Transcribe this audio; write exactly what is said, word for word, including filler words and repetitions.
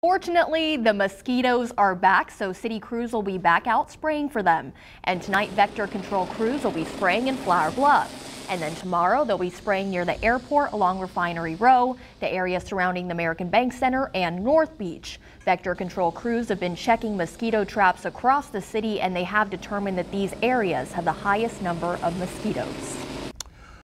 Fortunately, the mosquitoes are back, so city crews will be back out spraying for them. And tonight, vector control crews will be spraying in Flower Bluff. And then tomorrow, they'll be spraying near the airport along Refinery Row, the area surrounding the American Bank Center, and North Beach. Vector control crews have been checking mosquito traps across the city, and they have determined that these areas have the highest number of mosquitoes.